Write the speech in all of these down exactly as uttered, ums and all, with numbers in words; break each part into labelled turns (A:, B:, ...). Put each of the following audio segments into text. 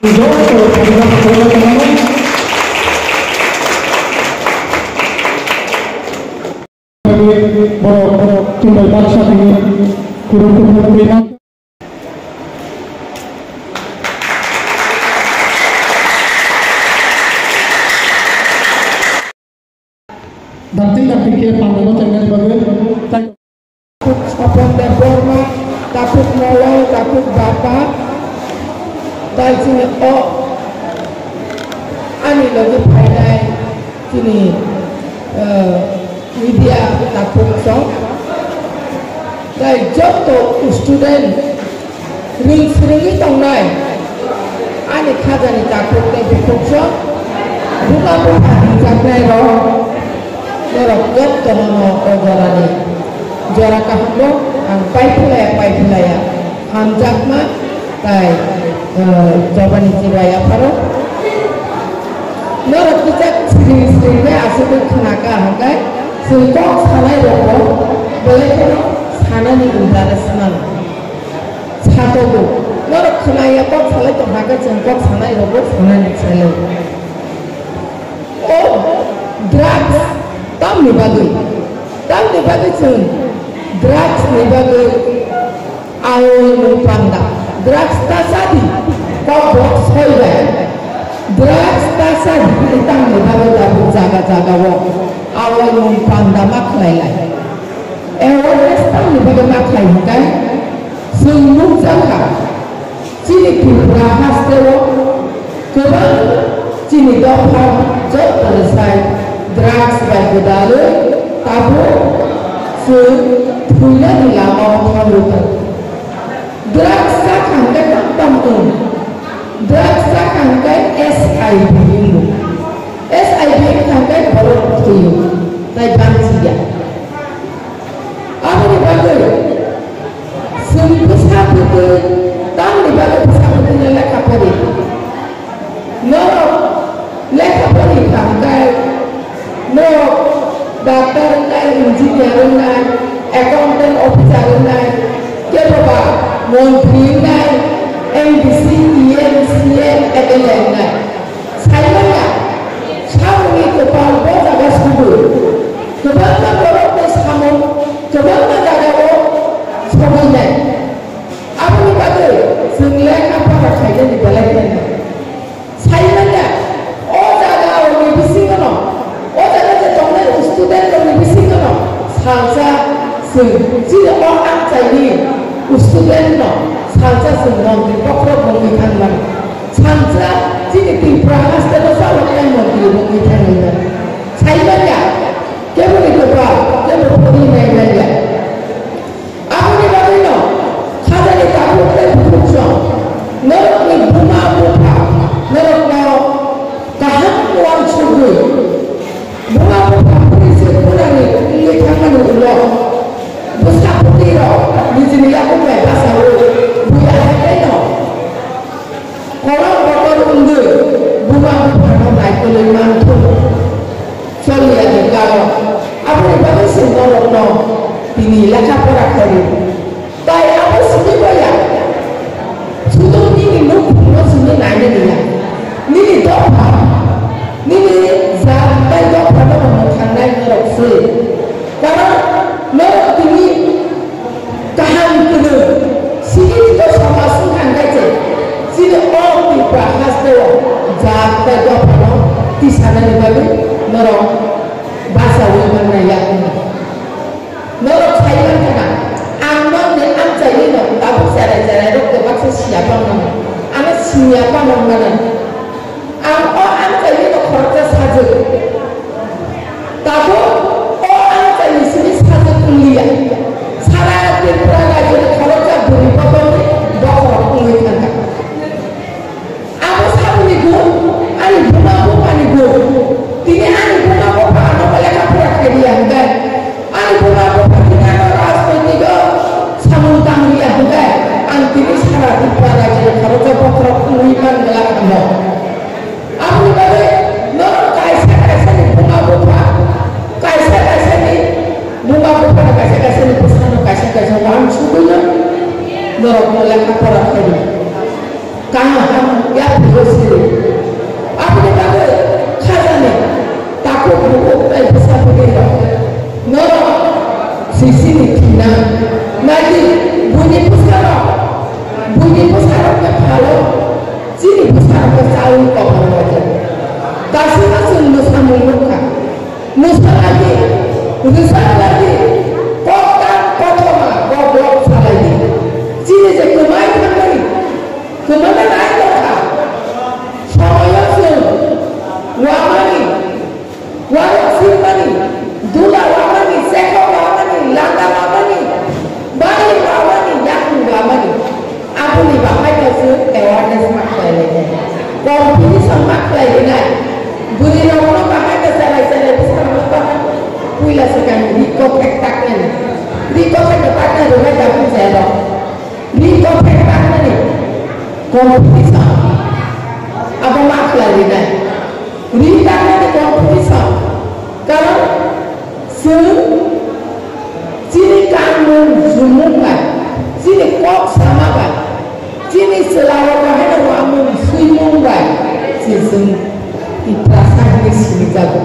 A: Tunggal bangsa ini kurang-kurang dating ke pandangan tengah bagian takut apa deforma takut molol takut bapak dari sini oh ani lagi pakai sini media takut so dari jodoh student ring-ringi tongnai ani khazani takut dari so buka-buka dicapai loh Jorok jok tomono ogorani jorok kahlo ang paipulaya paipulaya hamjak ma tai jawani ciraya paro norok kita sering sering asal kenaka hangkai sengkok sanai roko boleh kono sana ni undara senan satu bu norok kenaya kok salai to hangkai sengkok sanai roko sana ni celo oh drugs tam ni bagai, tam ni bagai cun, drugs ni bagai, awal mupanda, drugs tasadi, kau box hoiba, drugs tasadi, tam ni bagai dapat jaga-jaga wong, awal mupanda maklai lai, awal tam ni bagai maklai kan, semua jaga, cini pura hastewo, kebal, cini dohar, jauh selesai. Drugs bagi dalu, tabu, se punya di lama orang drugs sekarang kan tampun, drugs sekarang kan S I V ini, S I V sekarang kan baru tuju, naik bangsi ya. Apa ni bagai? Semua satu tu, tam ni bagai satu tu ni lek apa ni? No, lek apa ni sekarang? No, dokter nai, engineer nai, accountant officer nai, kepala menteri nai, M D C, E M C, et cetera nai. Saya ni, saya ni kepala bos agak sebut. Kepala bos ni sama, kepala jaga bos sama nai. Apa ni kata? Senglek apa kerja di balik ni? Saya ni, oh jaga orang ni bising kan? Student orang ni bising kan? Salsa, sejak orang jadi student no, salsa senang di pokok mengikan mana. Salsa jadi di perangas terus orang yang mau mengikan mana. Saya ya, dia boleh berapa, dia boleh berapa ya. Aku ni bagi no, kada ni takut dia berfungsi. Norok ni bunga bunga, norok no tahan uang suku, bunga bunga. Ini kangen Allah, besar putih di sini aku bebas aku, bukan apa orang kotor undur, bunga bunga naik ke lima tu, soalnya ada kalau apa yang bagus semua orang ini lacak perak dari, tapi apa sih banyak, sudah ini numpuk sudah naik ni lah, ni doa, ni sampai doa pada orang naik terus. Karena mereka ini tahan kena, sini itu sama sukan kaca, sini orang dibahas tu, jaga apa di sana ni bagi mereka bahasa ulama naya ini, mereka cairan kena, anak ni anak cairan no, tapi cara cara itu terpaksa siapa nama, anak siapa nama mana, anak anak cairan itu kerja saja, tapi kuliah, salah dia pernah jadi kalau tak beri potong ni, bawa kuliah kan? Aku sahaja ni go, ani bunga bunga ni go, tini ani bunga bunga, anak boleh kapur kerja kan? Ani bunga bunga tini anak ras ni go, samutang dia kan? Anti ni salah dia pernah jadi kalau tak potong kuliah kan gelap kamu. Aku ni balik, no kaisa kaisa ni bunga bunga. musa lagi, rusak lagi, kokan kotoma, goblok lagi. Sini je kemai kembali, kemana naik mereka? Soalnya sih, wamani, warok sirmani, dula wamani, seko wamani, landa wamani, bani wamani, yakin wamani. Aku ni bapak kasi awareness maklai lagi, kompetisi maklai lagi. Budi orang bapak kasi saya bisa maklai. Puila sekarang Riko pektaknya, Riko pektaknya rumah dapat saya. Riko pektaknya ni kompetisi. Apa maklai lagi? Riko ni kompetisi. Kalau se sini kamu semua, sini kok sama kan? Sini selalu kahena wamu suyumbai, sini iterasa di sini jago.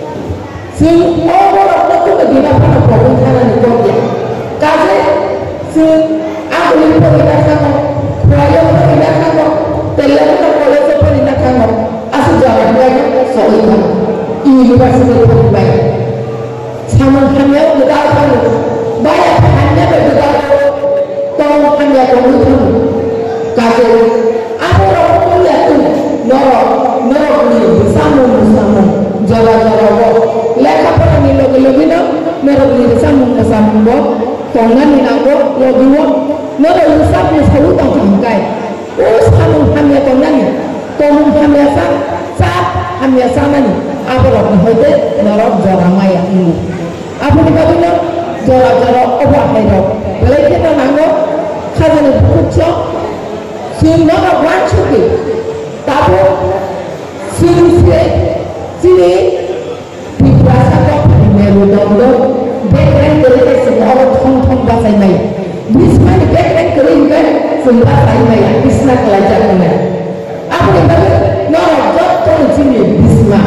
A: Sini orang orang tu kedina pada problem kana ni kau dia. Kaze sini aku ni pun ina kano, proyek pun ina kano, telah kita kolej pun ina kano. Asu jalan baik, soal kano. Universiti pun baik. Sama hanya bedal kano, banyak hanya bedal. Tolong hanya kau kano. Kaje, aku orang kuliah tu, norok, norok ni bersama bersama, jaga-jaga bo. Leka pernah ni logi-logi na, norok ni bersama bersama bo. Tongan ni nago, logi bo. Norok usap ni selalu tak jangkai. Us kamu hamil tongan ni, tongan hamil sah, sah hamil sama ni. Aku orang hote, norok jaga maya ini. Aku ni kau ni, jaga-jaga obak hero. Belai kita nago, kaje ni bukucok. Sini orang wancuk ni, tapi sini sini di bahasa kau meru dongdo, background kerja semua orang thong thong bahasa Melayu. Bisma ni background kerja juga semua bahasa Melayu. Bisma pelajar mana? Apa ni bagai? Orang jauh tu sini Bisma.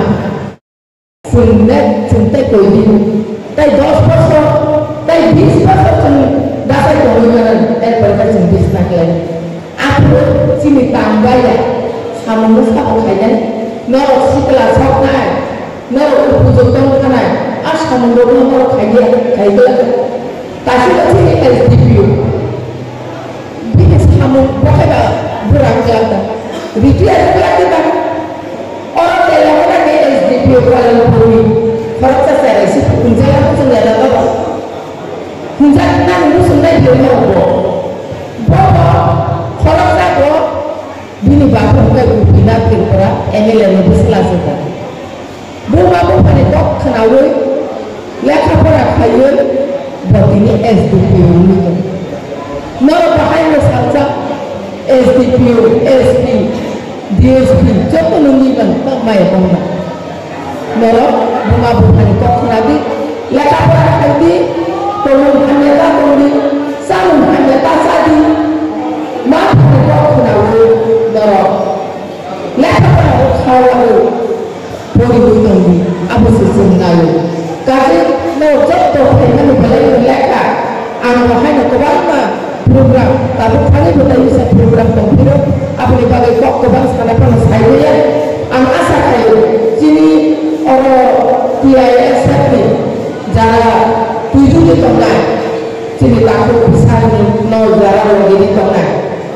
A: Sunat cinta kau ini, tapi dos persen, tapi bis persen bahasa kau ini kan, eh persen Bisma kelihatan. Aku sini tambah ya, sama musa orang norok setelah sok naik, norok ujuk tong naik, as kamu dorong norok kaya kaya, tapi sini S D P U, bisnis kamu boleh berang jalan, retail berarti kan orang telefon ni S D P U kalau beli, kalau saya rasa punca aku sendiri ada apa, punca nang itu sendiri dia mau bawa. Kalau tak go, bini bapak bukan bina kira ini lagi bislas itu. Bunga bunga ni dok kenawai, lekar pernah kaya, buat ini S D P U ni. Nara bahaya sahaja S D P U, S P, D S P, jauh nungi kan tak maya bunga. Nara bunga bunga ni dok kenawai, lekar pernah kaya, tolong hanya tak tolong, salun hanya tak sadi. Mak kita kenal dorong, lekar pernah kawal, boleh bukan apa sesuatu lain. Kasi mau jatuh dengan balik lekar, anu hanya kebanyakan program, tapi kali kita bisa program komputer, apa ni bagai kok kebanyakan sekarang pernah saya, anu asal kayu, sini orang T I S ni, jarak tujuh di tengah, sini takut besar ni nol jarak lagi di tengah.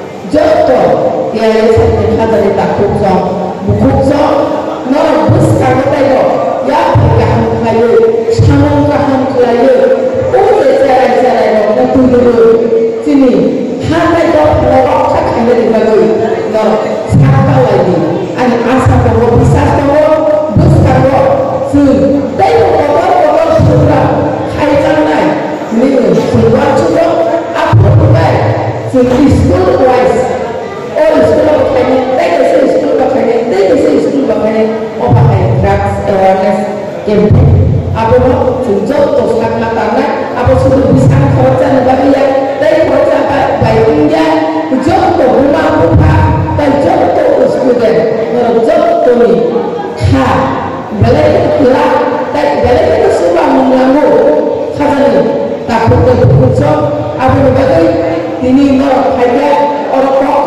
A: Jatuh, ya ya saya lihat dari takut so, buku so, nol bus kamu tahu, ya pegang kayu, sangat kaham kayu, udah cerai cerai dong, tunggu sini, hanya dong lorok cakap dari bagai, nol siapa lagi, ada asal kamu bisa kamu, bus kamu, sun, tahu kamu kamu sudah, hai jangan, ini keluar juga, apa bukan, sun school wise. Oh, sekolah berkaitan, tak ada sekolah berkaitan, tak ada sekolah berkaitan, oh pakai drugs awareness campaign. Apa mau sejauh tu sekarang matanya, apa sudah bisa kerja negara yang, tapi kerja baik India, sejauh tu rumah buka, dan sejauh tu student, sejauh tu ni, ha, balai itu kelas, tapi balai itu semua mengamu, kata ni, takut terpukul, apa berbagai, ini mau kerja orang kau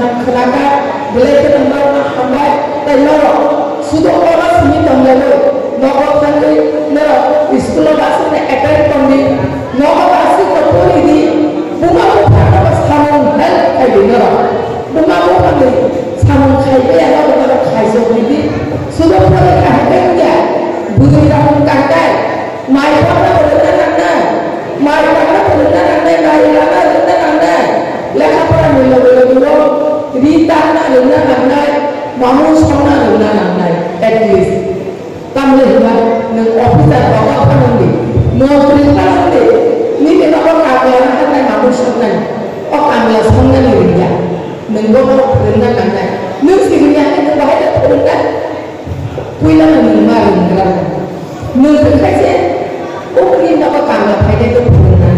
A: kenapa belajar tentang hambat dan lorok sudah orang sini tentang nokok tangge nero iskul basi ne attend kondi nokok basi kapuri di bunga bunga apa samun hal kayu nero bunga bunga ni samun kayu ya nero nero kayu jadi sudah pernah kahkan ya budi ramun kahkan mai pada berenang anda mai pada berenang anda mai pada berenang anda lekha pada mula mula mula rita na berenang anda mamu sama berenang anda at least kamu lihat neng officer bawa apa nanti mau perintah nanti ni kita bawa kabar kan mamu sama oh kamu sama ni dia neng bawa berenang anda neng sihnya itu bahaya berenang Kuila nang maru ngrang nung kase ukri na ka kama phede to phuna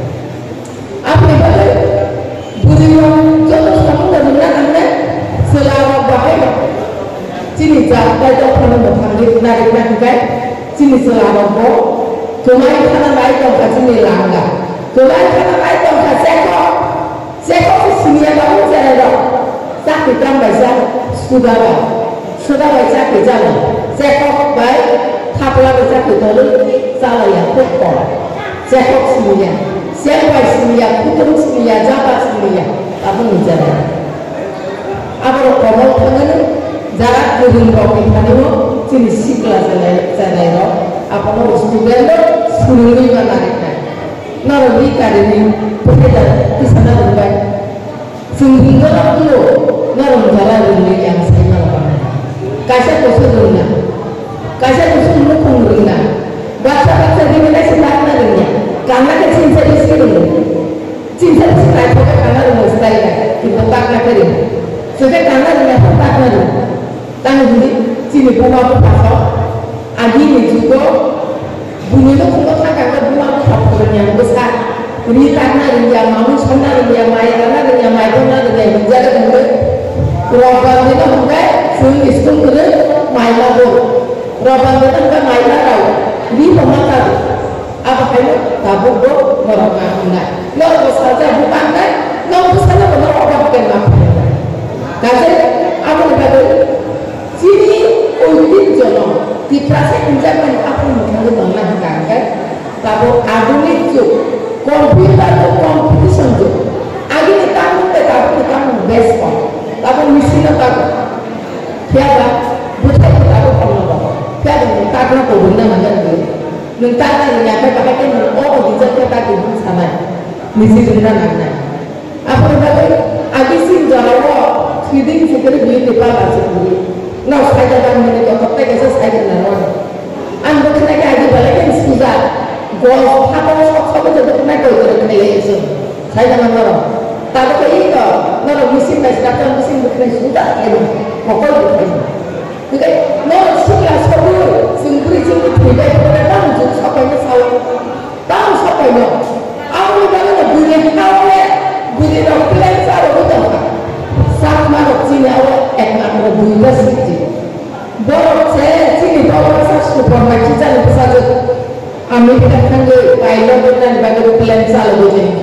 A: apne bale budiwa joto samunda nang nang selawa bahaya chini ja dai to phana mo phangli na ri na kai chini selawa bo tomai khana lai to ka chini langa tomai khana lai to ka seko seko siniya ba mo jara do sa ki tam ba sa sudara sudah baca kejalan, sekok baik, kapal baca kejalan, salah ya pokok, sekok semuanya, siapa semuanya, putus semuanya, jabat semuanya, apa menjadi? Apa kamu tangan, jarak turun kau kita ni, jenis sikla saya saya itu, apa mau student itu, seluruh mana nak? Naruh kali ni, pekerja di sana berbaik, sehingga aku naruh jalan ini yang saya mahu. Kasih khusus dunia, kasih khusus mukung dunia. Bahasa bahasa di mana sebenarnya dunia, karena kecinta di sini, cinta di sini bukan karena rumah saya, kita tak nak kiri. Sudah karena dunia tak nak kiri. Tangan ini, sini bunga berpasok, adi ini juga, bunyi itu bunga tak karena bunga berpasok yang besar. Ini karena dunia mamu, karena dunia maya, karena dunia maya, karena dunia menjadi dunia. Roban itu mungkin sering iskul kena maila do, roban itu mungkin maila tahu, di pemakan apa kayu tabuk do merokok enggak, nggak besar saja bukan kan, nggak besar saja merokok kena. Jadi apa yang sini uji jono, di proses menjaga apa yang menjadi mengenai kan, tabuk adunik tu, komputer tu kompetisi tu, agi ni tamu tetapi tamu best one. Tapi misi nak tahu, siapa? Bukan kita tahu kalau apa. Siapa yang tahu nak tahu benda macam tu? Nanti ada yang apa pakai kan? Oh, kita kita tahu sama. Misi benda mana? Apa yang tahu? Agi sim jawab, feeding sekali beli tiba masih beli. Nah, saya jangan menikah, tapi saya saya kenal. Anda kena kaji balik kan sudah. Golf apa apa apa jadi kena kau jadi kena itu. Saya jangan marah. Tapi kalau itu, kalau musim masih datang musim bukan sudah, ya, pokoknya bukan. Jadi, kalau sudah sebelum sendiri sendiri tidak boleh tahu jadi siapa yang salah, tahu siapa yang. Awal kalau bunyi awal, bunyi orang lain salah betul tak? Sama orang Cina awal, eh mana bunyi bersih. Baru saya Cina baru saya super macam jalan besar. Amerika kan je, pilot dan bagai plan salah betul.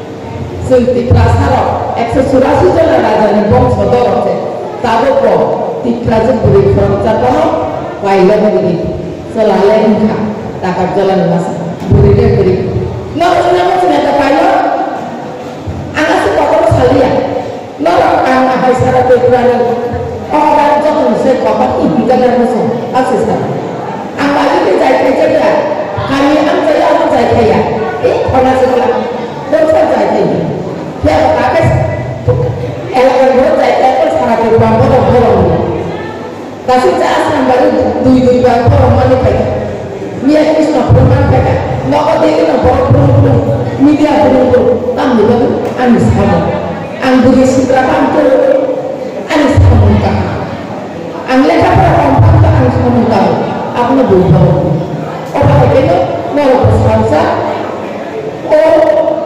A: Senti prasaro, eksesurasi jalan raja ni bom sodor se, tahu ko, tikrajin beri frontal kono, pilot beri, selalu engkau takkan jalan mas, beri dia beri. Nol nama senjata pilot, anak sekolah salia, nol anak hai sara pekuran, orang jangan se kapan ibu jangan masuk, asisten. Anak itu saya kerja, kami am saya am saya kaya, eh orang sekolah, dokter saya kaya. Dia pakai elemen buat saya itu sangat berbangga dan bolong. Tapi saya asal baru dui dui bangga orang mana pakai. Dia itu sudah bermain pakai. Nggak ada yang nak bolong bolong. Media bolong bolong. Tapi baru anis kamu. Anggur isi berapa anggur? Anis kamu tak. Anglet apa orang tak anis kamu tahu. Aku nak bolong. Orang itu mau bersponsor. Oh.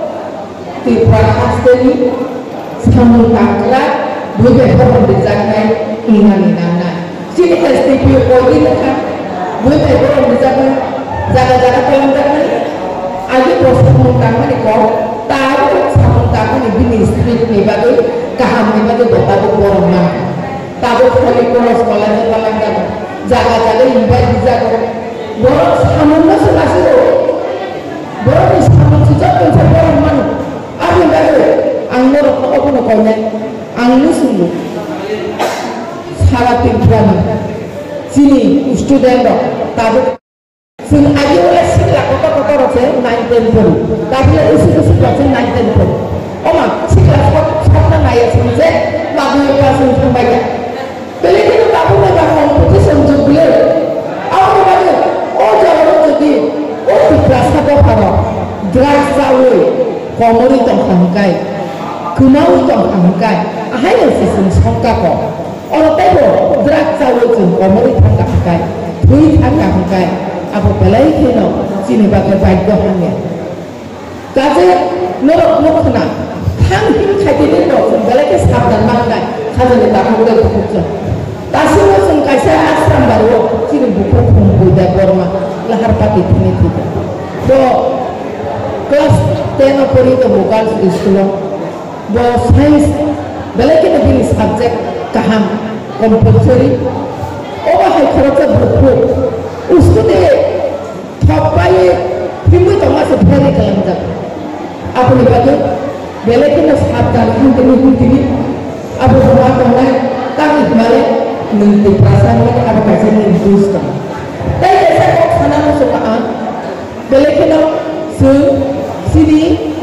A: Tiba-tiba ini semua tangkap boleh berbicara ingat-ingat. Sini S T P O ini kan boleh berbicara jaga-jaga pelan-pelan. Ada proses mengutama ni kau tahu sama tahu ni bisnis ni bagi kaham ni bagi betul orang mana. Tahu sekali kalau sekolah ni pelan-pelan. jaga-jaga invite bisa kok borok samunna selasiru borok samun sejak pensar borok manu apa yang baru anggur apa nak kaunya anggur sungguh salah timbulan sini student dok tapi sing aja oleh sini lah kota-kota rasa nine ten baru tapi lah isi isi rasa nine ten baru oma si kelas kota kota naya semasa bagus kelas untuk baca beli kita tak punya bangun putih senjuk beli awak baca oh jangan jadi oh di kelas kata apa drugs awal komori tong angkai kumau tong angkai ahaya sesuatu sangka kok orang tebo drugs awal tu komori tong angkai tui tong angkai apa balai kena sini bagai baik doangnya kaje norok norok kena hang hing kaji ni norok balai ke sabdan mangai kaje ni tak boleh berkuasa tasih macam kaisa asram baru sini buku kumpu dah borma lahar pati ini tidak do kelas teno pori to bukan di sekolah do sains balai ke nabi subjek kaham compulsory oh hai kerja buku उसको दे थप्पाए फिल्मी तो मासे भरे कलम तक अपने बाजू बेले के ना साबधान हम तो नहीं थी अब हुआ तो ना ताकि हमारे निंदी प्रासाद में अब कैसे नहीं दूसरा ताकि ऐसा को खाना ना सुना आन बेले के ना सुन सीधी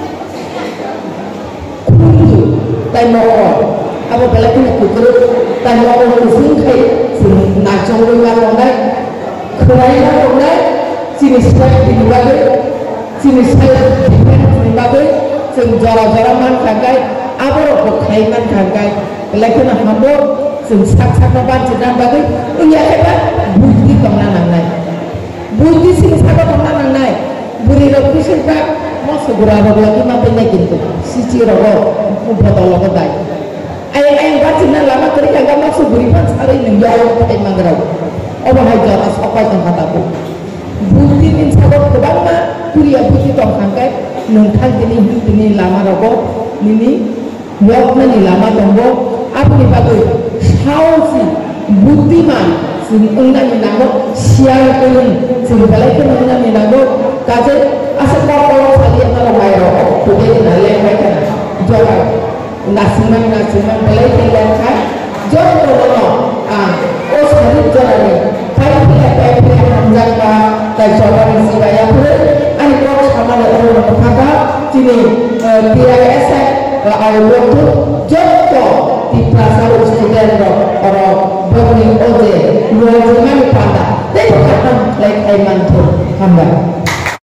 A: कुंडू ताई मौका अब बेले के ना कुकरू ताई मौका वो सुन खाई सुन नाचों लोग आना kerana orang sini saya dibagai sini saya dibagai senjara-jara man kagai apa orang kai man kagai lagi nak hamba sensak-sak apa jenah bagai ia hebat bukti kemana nai bukti sini siapa kemana nai beri roki sebab mau segera roki lagi mampunya gitu sisi roki betul roki dai ayah-ayah baca jenah lama kerja agak masuk beri pan sekali menjauh pakai manggarau oh bahaya jelas apa yang kataku bukti ini sabab kebangga kuliah bukti tong kangkai nungkang ini ini lama rogo ini wakna ni lama tonggo apa ni bagai sausi bukti man sing undang ni nago siang kulun sing balik ke undang ni nago kaje asal kalau sekali yang kalau bayar rogo kuliah ni nalai bayar jual nasiman nasiman balik ke lengkap jual rogo ah oh sekali jual ni kalau tidak baik menjaga dan coba misi bayar pun, ani kalau sama dengan orang berkata, sini P I S awal waktu joko di plaza student orang berani oje, dua jam pandang, dia berkata like Aiman tu, hamba.